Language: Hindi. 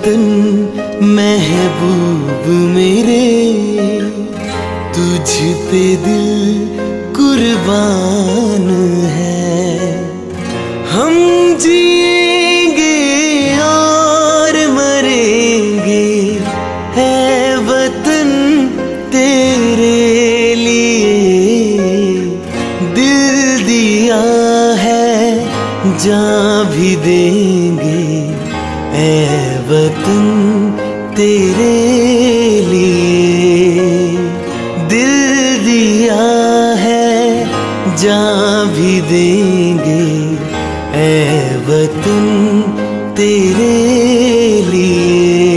वतन महबूब मेरे, तुझ पे दिल कुर्बान है। हम जिएंगे और मरेंगे, है वतन तेरे लिए। दिल दिया है जान भी देंगे, ऐ वतन तेरे लिए। दिल दिया है जान भी देंगे, ऐ वतन तेरे लिए।